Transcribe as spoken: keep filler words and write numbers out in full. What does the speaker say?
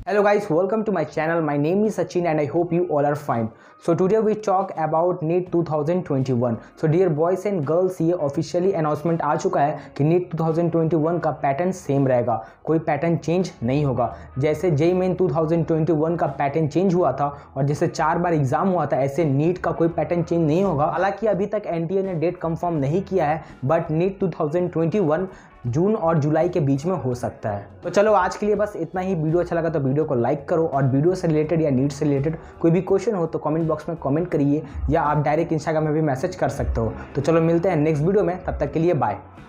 Hello guys, welcome to my channel. My name is Sachin and I hope you all are fine. So today we talk about NEET twenty twenty-one. So dear boys and girls, ये officially announcement आ चुका है कि NEET twenty twenty-one का pattern same रहेगा, कोई pattern change नहीं होगा। जैसे जेईई मेन twenty twenty-one का पैटर्न चेंज हुआ था और जैसे चार बार एग्जाम हुआ था, ऐसे नीट का कोई पैटर्न चेंज नहीं होगा। हालांकि अभी तक एनटीए ने डेट कंफर्म नहीं किया है, बट NEET twenty twenty-one जून और जुलाई के बीच में हो सकता है। तो चलो आज के लिए बस इतना ही। वीडियो अच्छा लगा तो वीडियो को लाइक करो और वीडियो से रिलेटेड या नीट से रिलेटेड कोई भी क्वेश्चन हो तो कमेंट बॉक्स में कमेंट करिए या आप डायरेक्ट इंस्टाग्राम में भी मैसेज कर सकते हो। तो चलो मिलते हैं नेक्स्ट वीडियो में, तब तक के लिए बाय।